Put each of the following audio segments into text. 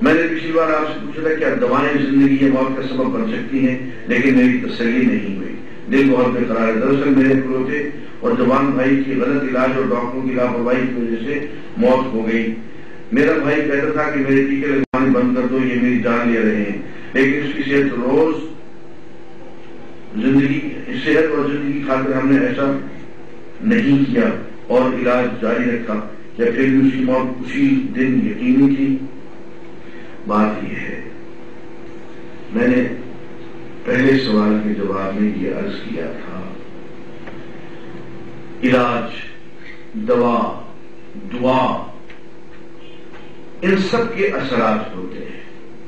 میں نے پچھلی بار آپ سے پوچھا تھا کیا دوائیں زندگی یا موت کا سبب بن سکتی ہیں، لیکن میری تسلی نہیں ہوئی، دل بہت بے قرار ہے۔ دراصل میرے کھلوتے اور جوان بھائی کی غلط علاج اور ڈاکٹروں کی لاپرواہی کی وجہ سے موت ہو گئی۔ میرا بھائی کہتا تھا کہ میرے ٹیکے لگوانے بند کر دو، یہ میری جان لے رہے ہیں، لیکن اس کی صحت اور زندگی خاطر ہم نے ایسا نہیں کیا اور علاج جاری رکھا، یا پھر بھی اس کی موت اسی دن یقینی تھی۔ بات یہ ہے، میں نے پہلے سوال کے جواب میں یہ عرض کیا تھا، علاج، دوا، دعا، ان سب کے اثرات ہوتے ہیں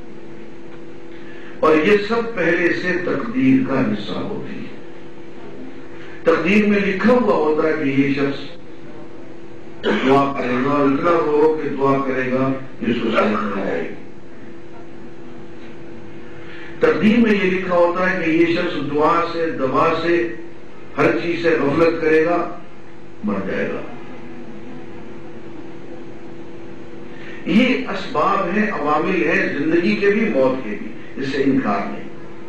اور یہ سب پہلے سے تقدیر کا حصہ ہوتی ہے۔ تقدیر میں لکھا ہوا ہوتا ہے کہ یہ شخص دعا کرے گا، اور اتنا ہو کہ دعا کرے گا یہ سوسائڈ میں جائے گی۔ تقدیر میں یہ لکھا ہوتا ہے کہ یہ شخص دعا سے، دوا سے، ہر چیز سے غفلت کرے گا، مر جائے گا۔ یہ اسباب ہیں، عوامل ہیں زندگی کے بھی، موت کے بھی، اس سے انکار نہیں،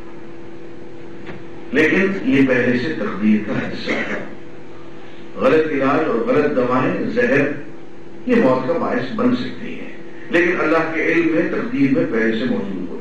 لیکن یہ پہلے سے تقدیر کا حصہ ہے۔ غلط علاج اور غلط دوائیں، زہر، یہ موت کا باعث بن سکتی ہیں، لیکن اللہ کے علم میں، تقدیر میں پہلے سے موجود ہوتی ہے۔